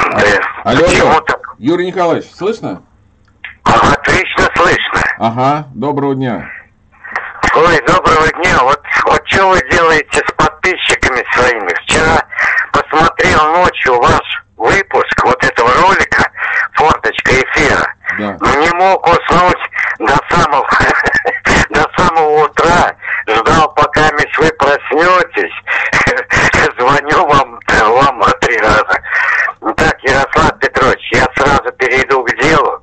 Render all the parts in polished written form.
Алло, Юрий Николаевич, слышно? Отлично слышно. Ага, доброго дня. Ой, доброго дня. Вот что вы делаете с подписчиками своими? Вчера посмотрел ночью ваш выпуск вот этого ролика «Форточка эфира». Да. Но не мог уснуть до самого утра. Ждал, пока вы проснетесь. Звоню вам 3 раза. Так, Ярослав Петрович, я сразу перейду к делу.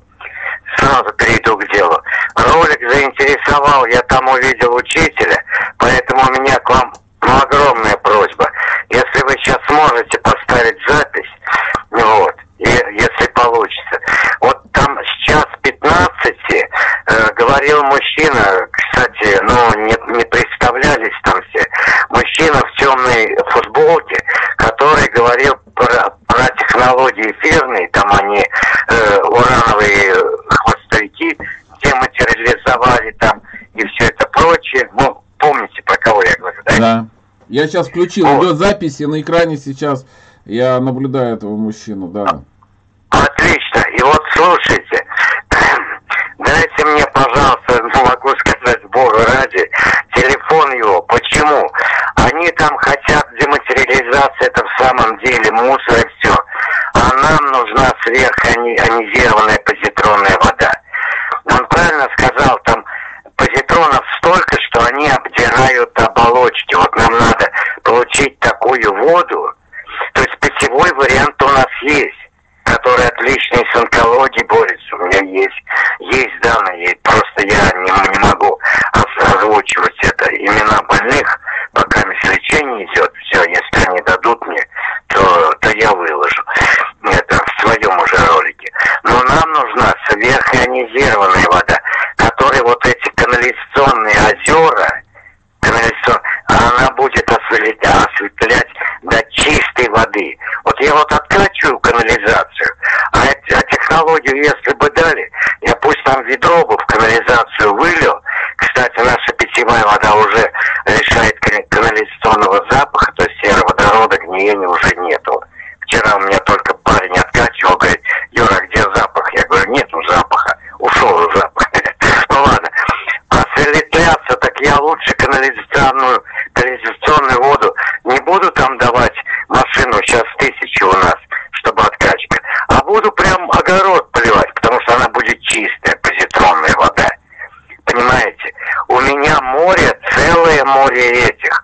Ролик заинтересовал, я там увидел учителя, поэтому у меня к вам огромная просьба. Если вы сейчас сможете поставить запись, вот, и если получится. Вот там с час 15 говорил мужчина, кстати, не представлялись там все, мужчина в темной футболке, который говорил про технологии эфирные, там они урановые хвостовики дематериализовали там и все это прочее. Ну, помните, про кого я говорю, да? Да. Я сейчас включил, идет запись, и на экране сейчас я наблюдаю этого мужчину, да. Отлично. И вот слушайте, дайте мне, пожалуйста, могу сказать Богу ради, телефон его. Почему? Они там хотят дематериализации, это в самом деле мусор и все. А нам нужна сверхионизированная позитронная вода. Он правильно сказал, там позитронов столько, что они обдирают оболочки. Вот нам надо получить такую воду. То есть питьевой вариант у нас есть, который отлично с онкологией борется. У меня есть данные, просто я не могу озвучивать это имена больных, пока лечение идет. Все, если они дадут мне, то я выложу это в своем уже ролике. Но нам нужна сверхионизированная вода, которая вот эти канализационные озера, она будет осветлять до чистой воды. Вот я вот откачиваю канализацию, а технологию, если бы дали, я пусть там ведро бы в канализацию вылил. Кстати, наша питьевая вода уже решает канализационного запаха, то есть сероводорода, гниения уже нету. Вчера у меня только парень откачивал, говорит: Юра, где запах? Я говорю: нету запаха, ушел запах. Ну ладно, осветляться, так я лучше канализационную воду не буду там давать машину, сейчас 1000 у нас, чтобы откачка, а буду прям огород поливать, потому что она будет чистая, позитронная вода. Понимаете? У меня море, целое море этих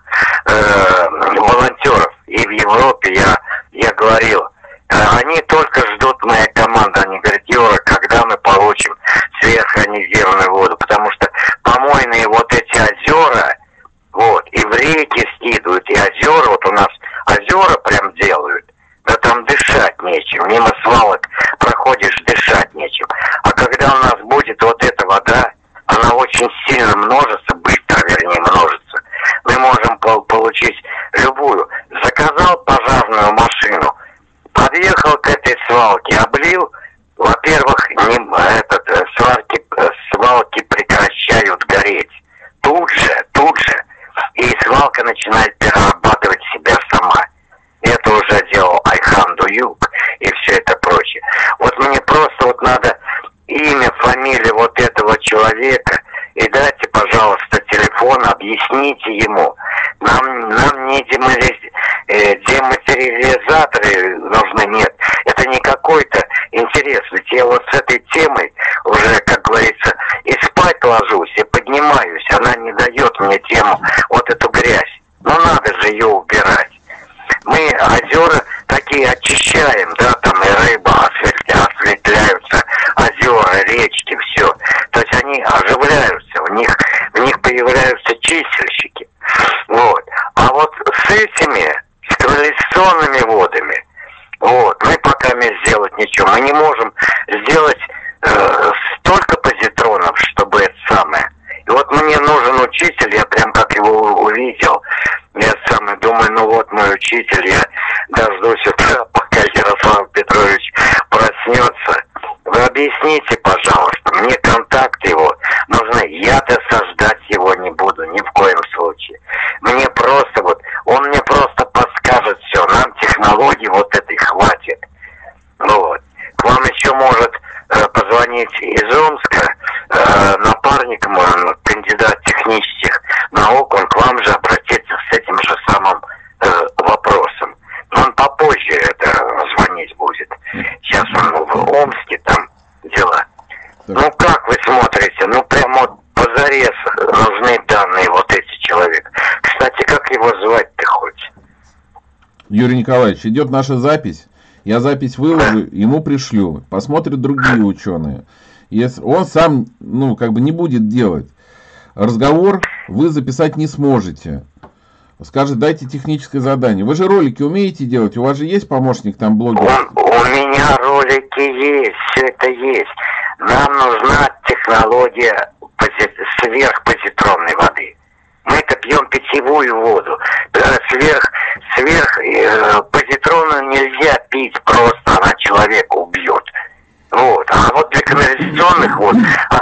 волонтеров. И в Европе я говорил, они только ждут, моя команда, они говорят: Юра, когда мы получим сверхионизированную воду? Потому что помойные вот эти озера, вот, и в реки скидывают, и озера, вот у нас озера прям делают, да там дышать нечем, мимо свалок проходишь, дышать нечем. А когда у нас будет вот эта вода, она очень сильно множится, быстро, вернее, множится. Мы можем получить любую. Заказал пожарную машину, подъехал к этой свалке, облил. Во-первых, свалки прекращают гореть. Тут же. И свалка начинает перерабатывать себя сама. Это уже делал Айхан Дуюк и все это прочее. Вот мне просто вот надо имя, фамилия вот этого человека, и дайте, пожалуйста, телефон, объясните ему. Нам не дематериализаторы нужны, нет. Это не какой-то интерес. Ведь я вот с этой темой уже, как говорится, и спать ложусь, и поднимаюсь. Она не дает мне тему, вот эту грязь. Но надо же ее убирать. Мы озера такие очищаем, да, там и рыба осветляются, озера, речки, все. То есть они оживляются, в них появляются чистильщики. Вот. А вот с канализационными водами, вот, мы пока не сделать ничего. Мы не можем сделать столько позитронов, чтобы это самое. И вот мне нужен учитель, я прям как его увидел, я думаю, ну вот мой учитель, я дождусь утра, пока Ярослав Петрович проснется. Вы объясните, пожалуйста, мне контакт его нужны. Я-то создать его не буду ни в коем случае. Он мне просто подскажет все. Нам технологии вот этой хватит. из Омска, напарник мой, он кандидат технических наук, он к вам же обратится с этим же самым вопросом. Но он попозже звонить будет. Сейчас он в Омске, там дела. Так. Ну как вы смотрите? Ну прям вот позарез нужны данные вот эти человек. Кстати, как его звать-то хоть? Юрий Николаевич, идет наша запись. Я запись выложу, ему пришлю. Посмотрят другие ученые. Если он сам, ну, как бы не будет делать. Разговор вы записать не сможете. Скажет, дайте техническое задание. Вы же ролики умеете делать? У вас же есть помощник там блогер? У меня ролики есть, все это есть. Нам нужна технология сверхпозитронной воды. Мы-то пьем питьевую воду. Позитронную нельзя пить просто, она человека убьет. Вот. А вот для канализационных вод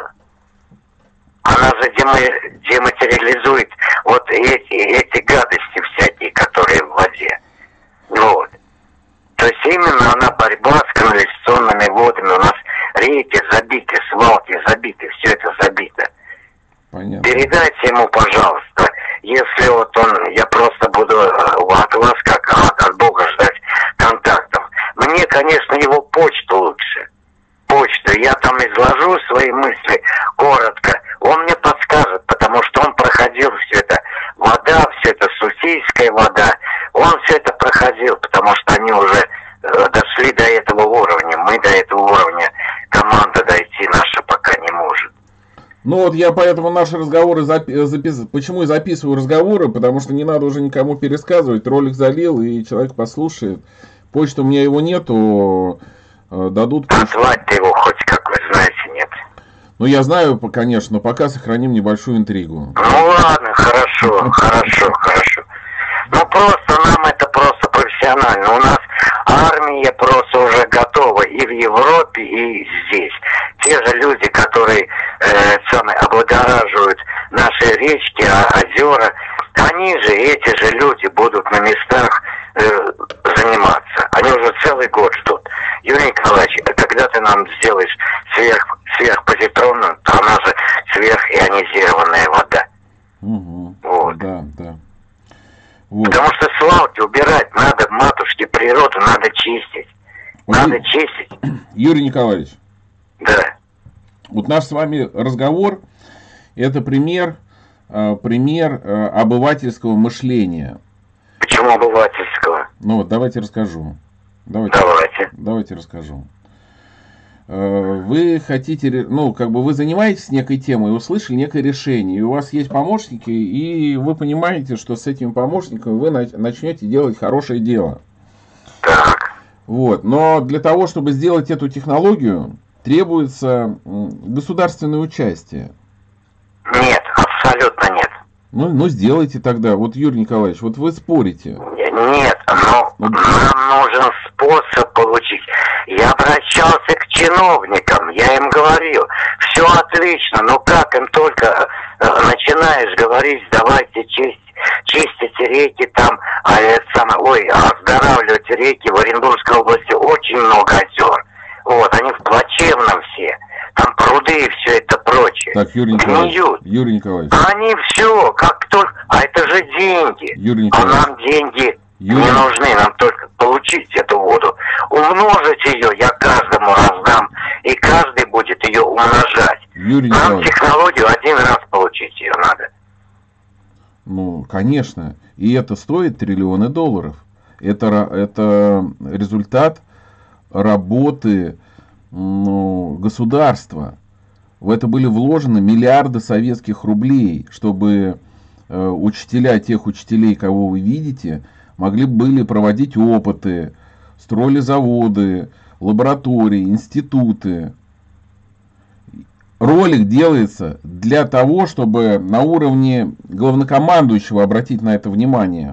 она же дематериализует вот эти гадости всякие, которые в воде. Вот. То есть именно она борьба с канализационными водами. У нас реки забиты, свалки забиты, все это забито. Понятно. Передайте ему, пожалуйста, если вот он, я просто буду от вас, как от Бога, ждать контактов. Мне, конечно, его почту лучше. Почту. Я там изложу свои мысли коротко. Он мне подскажет, потому что он проходил все это. Вода, все это сусийская вода. Он все это проходил, потому что они уже дошли до этого уровня. Мы до этого уровня, команда дойти наша пока не может. Ну вот я поэтому наши разговоры записываю. Почему я записываю разговоры? Потому что не надо уже никому пересказывать. Ролик залил, и человек послушает. Почта у меня его нету. Дадут. А звать-то его хоть, как вы знаете, нет? Ну я знаю, конечно, но пока сохраним небольшую интригу. Ну ладно, хорошо. Ну просто нам это просто профессионально. У нас армия просто уже готова и в Европе, и здесь. Те же люди, которые облагораживают наши речки, озера, они же, эти же люди будут на местах заниматься. Они уже целый год ждут. Юрий Николаевич, когда ты нам сделаешь сверхпозитронную, то она же сверхионизированная вода. Угу. Вот. Да. Вот. Потому что свалки убирать надо, матушке природу надо чистить. Надо чистить. Юрий Николаевич. Да. Вот наш с вами разговор — это пример обывательского мышления. Почему обывательского? Ну вот, давайте расскажу. Давайте расскажу. Вы хотите, ну, как бы вы занимаетесь некой темой, услышали некое решение, и у вас есть помощники, и вы понимаете, что с этими помощниками вы начнете делать хорошее дело. Так. Вот. Но для того, чтобы сделать эту технологию, требуется государственное участие. Нет, абсолютно нет. Ну сделайте тогда. Вот, Юрий Николаевич, вот вы спорите. Нет, но нам нужен способ получить. Я обращался к чиновникам, я им говорил, все отлично, но как им только начинаешь говорить, давайте чистите реки там, оздоравливать реки. В Оренбургской области очень много озер. Вот, они в плачевном все. Там пруды и все это прочее. Так, Юрий Николаевич. Они все, как только... А это же деньги. Юрий Николаевич. А нам деньги не нужны, нам только получить эту воду. Умножить ее я каждому раздам, и каждый будет ее умножать. Нам технологию один раз получить ее надо. Ну, конечно. И это стоит триллионы долларов. Это результат работы государства. В это были вложены миллиарды советских рублей, чтобы тех учителей, кого вы видите, были проводить опыты, строили заводы, лаборатории, институты. Ролик делается для того, чтобы на уровне главнокомандующего обратить на это внимание.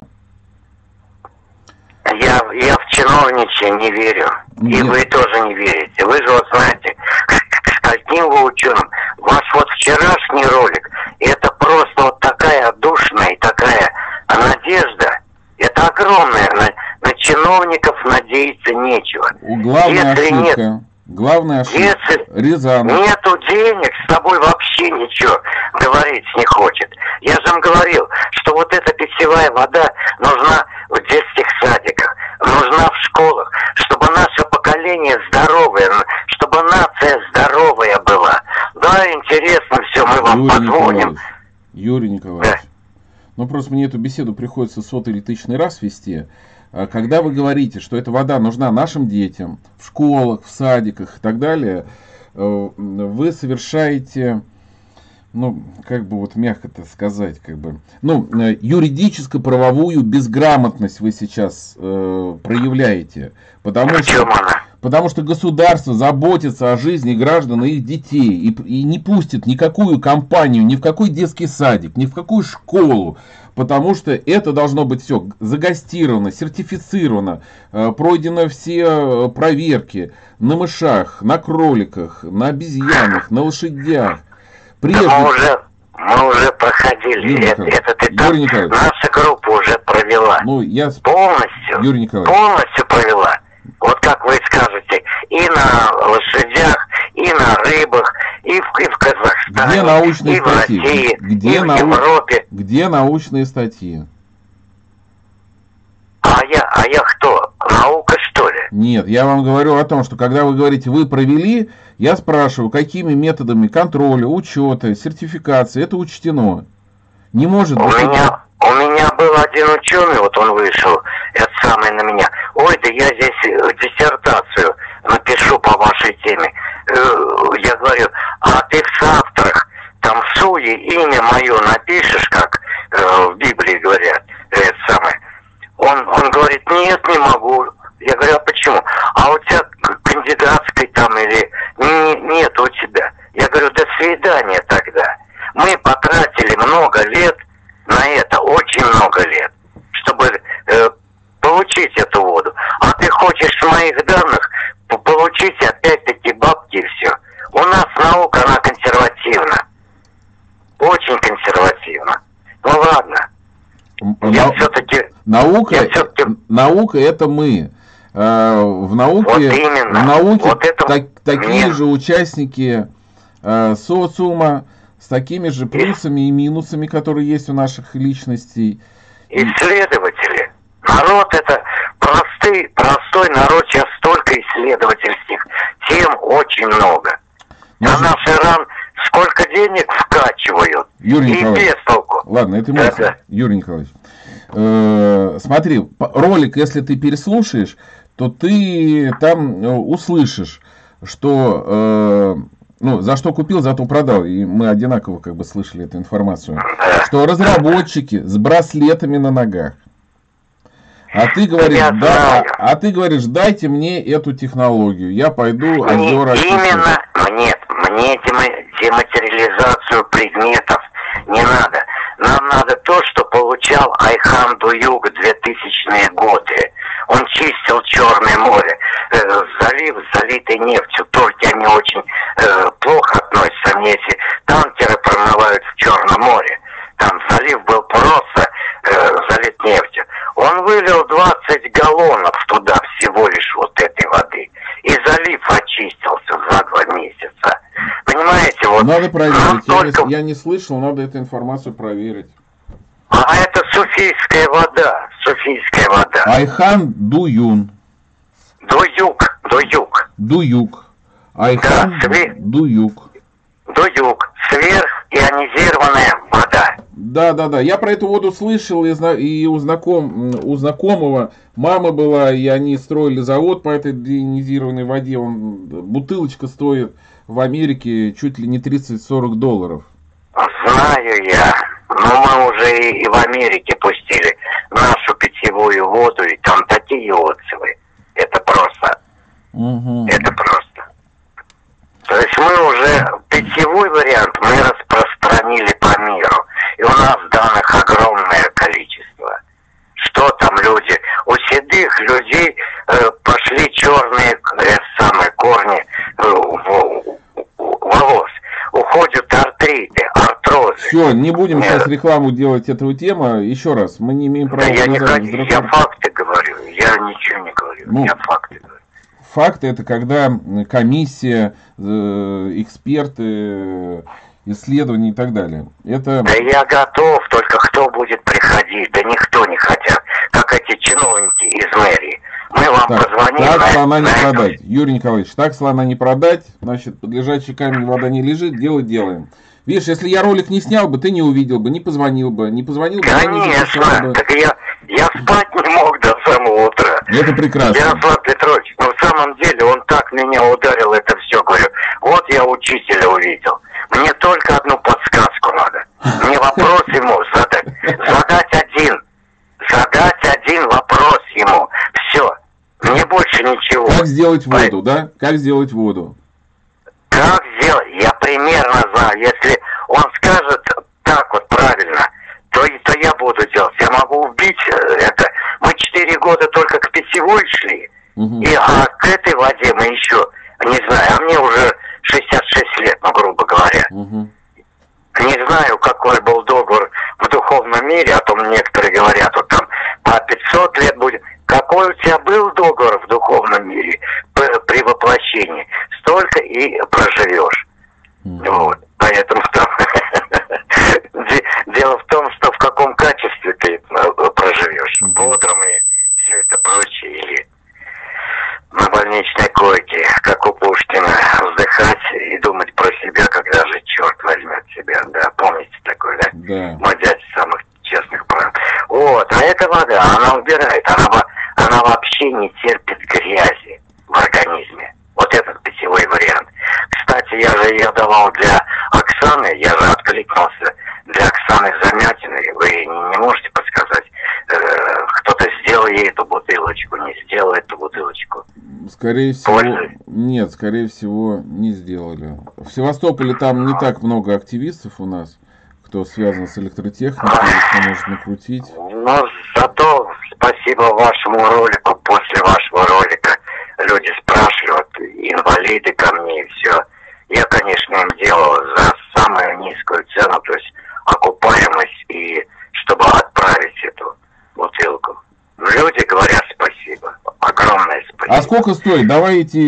Я в чиновничье не верю. Нет. И вы тоже не верите. Вы же вот знаете, каким вы ученым. Ваш вот вчерашний ролик, это просто вот такая отдушная и такая надежда. Это огромная. На чиновников надеяться нечего. Главная ошибка. Главная ошибка. Если Рязанов. нету денег, с тобой вообще ничего говорить не хочет. Я же вам говорил, что вот эта питьевая вода нужна в детских садиках, нужна в школах, чтобы наше поколение здоровое, чтобы нация здоровая была. Да, интересно все, мы вам позвоним. Юрий Николаевич, да. Ну просто мне эту беседу приходится сотый или тысячный раз вести. Когда вы говорите, что эта вода нужна нашим детям, в школах, в садиках и так далее, вы совершаете, ну, как бы вот мягко-то сказать, как бы, ну, юридическо-правовую безграмотность вы сейчас проявляете. Потому что государство заботится о жизни граждан и их детей и не пустит никакую компанию, ни в какой детский садик, ни в какую школу. Потому что это должно быть все загастировано, сертифицировано, пройдено все проверки на мышах, на кроликах, на обезьянах, на лошадях. Прежде... Мы уже проходили этот этап. Наша группа уже провела. Ну, полностью, Юрий Николаевич. Полностью провела. Вот как вы скажете, и на лошадях, и на рыбах, и в Казахстане, где научные и статьи? в России, и в Европе. Где научные статьи? А я кто? Наука, что ли? Нет, я вам говорю о том, что когда вы говорите, вы провели, я спрашиваю, какими методами контроля, учета, сертификации это учтено? Не может быть. У меня был один ученый, вот он вышел, это самый на меня. Ой, да я здесь диссертацию напишу по вашей теме. Я говорю, а ты в соавторах, там в суе имя мое напишешь, как в Библии говорят, это самое. Он говорит, нет, не могу. Я говорю, а почему? А у тебя кандидатской там или нет у тебя? Я говорю, до свидания тогда. Мы потратили много лет на это, очень много лет, чтобы получить эту воду. А ты хочешь с моих данных получить опять-таки бабки и все. У нас наука, она консервативна. Очень консервативна. Ну ладно. Наука это мы. В науке такие же участники социума, с такими же плюсами и минусами, которые есть у наших личностей. Исследователи. Народ это простой народ, сейчас столько исследовательских тем очень много. А наш Иран сколько денег вкачивают. Юрий Николаевич, без толку. Ладно, это эмоции. Юрий Николаевич, смотри, ролик, если ты переслушаешь, то ты там услышишь, что за что купил, зато продал. И мы одинаково как бы слышали эту информацию. Что разработчики с браслетами на ногах. А ты говоришь, дайте мне эту технологию. Я пойду озера. Именно мне дематериализацию предметов не надо. Нам надо то, что получал Айхан Дуюк в 2000-е годы. Он чистил Черное море. Залив залитый нефтью. Турки, они очень плохо относятся. Мне эти танкеры промывают в Черном море. Там залив был просто залит нефтью. Он вылил 20 галлонов туда всего лишь вот этой воды. И залив очистился за 2 месяца. Понимаете, вот... Надо проверить. Я не слышал, надо эту информацию проверить. А это суфийская вода. Суфийская вода. Айхан Дуюн. Дуюк. Айхан Дуюк. Дуюк. Сверхионизированная вода. Да. Я про эту воду слышал, и у знакомого мама была, и они строили завод по этой ионизированной воде. Бутылочка стоит в Америке чуть ли не $30-40. Знаю я. Но мы уже и в Америке пустили нашу питьевую воду, и там такие отзывы. Это просто. Это просто. То есть мы уже питьевой вариант мы распространили по миру. И у нас данных огромное количество. Что там люди? У седых людей пошли черные корни волос. Уходят артриты, артрозы. Все, не будем сейчас рекламу делать этого темы. Еще раз, мы не имеем права... Я факты говорю, я ничего не говорю, я факты говорю. факты это когда комиссия, эксперты, исследования и так далее. Это... Да я готов, только кто будет приходить? Да никто не хотят, как эти чиновники из мэрии. Мы вам позвоним. Так слона не продать. Юрий Николаевич, так слона не продать, значит, под лежачий камень вода не лежит, дело делаем. Видишь, если я ролик не снял бы, ты не увидел бы, не позвонил бы, не позвонил бы. Конечно, так я спать не мог до самого утра. Это прекрасно. Ярослав Петрович, но в самом деле он так меня ударил, это все, говорю. Вот я учителя увидел. Мне только одну подсказку надо. Мне вопрос ему задать. Задать один вопрос ему. Все. Мне больше ничего. Как сделать воду, да? Как сделать воду? Как сделать? Я примерно знаю. Если он скажет так вот правильно, то я буду делать. Я могу убить это. Мы 4 года только к питьевой шли. А к этой воде мы еще, не знаю, а мне уже 66 лет, ну, грубо говоря. Не знаю, какой был договор в духовном мире, а то некоторые говорят, вот там по 500 лет будет. Какой у тебя был договор в духовном мире при воплощении, столько и проживешь. Вот. Поэтому дело в том, что в каком качестве ты проживешь. Бодрым и все это прочее, или на больничной койке, как у Пушкина, вздыхать и думать про себя, когда же черт возьмет себя. Да, помните такое, да? Да. Мой дядя самых честных прав. Вот, а эта вода, она убирает, она вообще не терпит грязи в организме. Вот этот питьевой вариант. Кстати, я давал для Оксаны, я же откликнулся для Оксаны Замятиной. Вы не можете подсказать, кто-то сделал ей эту бутылочку, не сделал эту бутылочку? Скорее всего, нет, скорее всего, не сделали. В Севастополе там не так много активистов у нас, кто связан с электротехникой, кто может накрутить. Но зато спасибо вашему ролику, после вашего ролика люди спрашивают, инвалиды ко мне и все. Я, конечно, им делал за самую низкую цену, то есть окупаемость, и чтобы отправить эту бутылку. Люди говорят спасибо, огромное спасибо. А сколько стоит? Давайте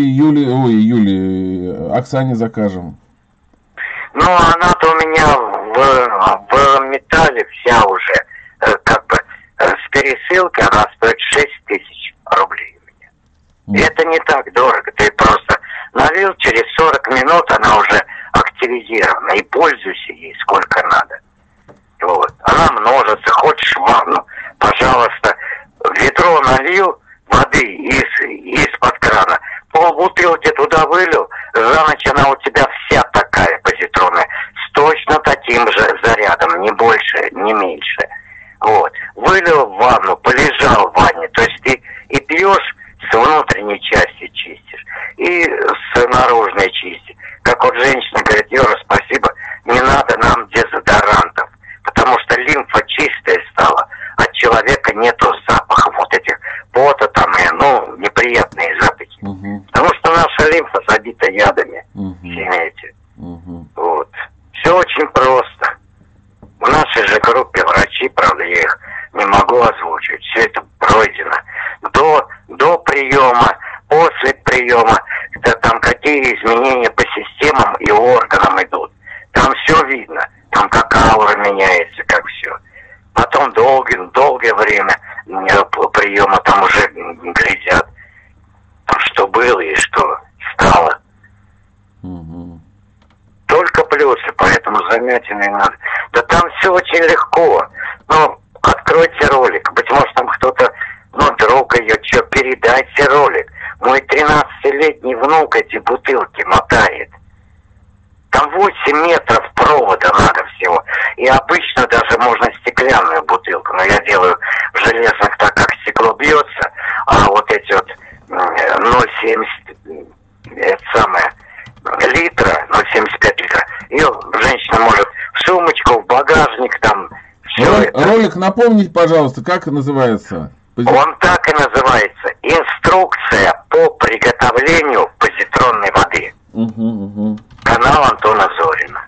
Оксане закажем. Ну, она-то у меня в металле вся уже, как бы, с пересылкой она стоит 6 тысяч рублей у меня. И это не так дорого, ты просто налил, через 40 минут она уже активизирована, и пользуйся ей сколько надо. Вот. Она множится, хочешь ванну, пожалуйста, в ведро налил воды из-под крана, полбутылки туда вылил, за ночь она у тебя вся такая позитронная, с точно таким же зарядом, не больше, не меньше. Вот. Вылил в ванну, полежал в ванне, то есть ты и пьешь, с внутренней части чистишь, и с наружной чистишь. Как вот женщина говорит: Юра, спасибо, не надо нам дезодорантов, потому что лимфа чистая стала, от человека нету запахов вот этих пота там и, неприятные запахи. Потому что наша лимфа забита ядами, всеми этими. Вот. Все очень просто. В нашей же группе врачи, правда, я их не могу озвучивать, все это пройдено. До приема, после приема, там какие изменения по системам и органам идут. Там все видно, там как аура меняется, как все. Потом долгое время приема там уже глядят, что было и что стало. Только плюсы, поэтому Замятиной надо. Да там все очень легко. Откройте ролик. Быть может, там кто-то, друг ее, передайте ролик. Мой 13-летний внук эти бутылки мотает. Там 8 метров провода надо всего. И обычно даже можно стеклянную бутылку. Но я делаю в железных, так как стекло бьется. А вот эти вот 0,70 литра, 0,75 литра. Ее женщина может в сумочку, в багажник, там все. Ролик напомнить, пожалуйста, как называется? Он так и называется. Инструкция по приготовлению позитронной воды. Канал Антона Зорина.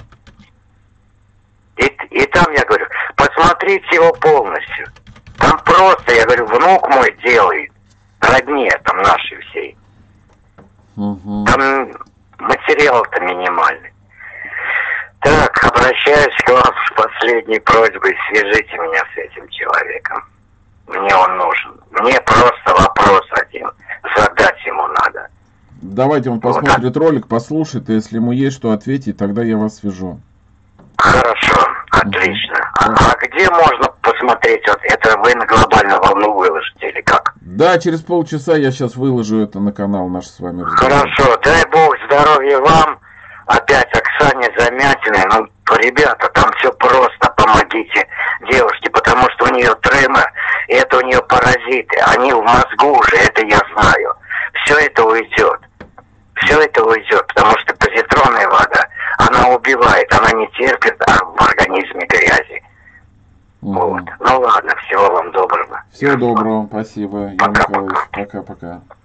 И там я говорю, посмотрите его полностью. Там просто, я говорю, внук мой делает, родне там нашей всей. Угу. Там материал-то минимальный. Так, обращаюсь к вам с последней просьбой, свяжите меня с этим человеком. Мне он нужен. Мне просто вопрос один. Задать ему надо. Давайте он посмотрит ролик, послушает, и если ему есть что ответить, тогда я вас свяжу. Хорошо, отлично. А где можно посмотреть? Вот это вы на глобальную волну выложите или как? Да, через полчаса я сейчас выложу это на канал наш с вами разговор. Хорошо, дай бог здоровья вам. Опять Оксане Замятиной. Ну, ребята, там все просто. Помогите девушке, потому что у нее тремор, и это у нее паразиты. Они в мозгу уже, это я знаю. Все это уйдет. Все это уйдет, потому что позитронная вода, она убивает, она не терпит в организме грязи. Вот. Ну ладно, всего вам доброго. Всего доброго, спасибо, Иван Николаевич. Пока-пока.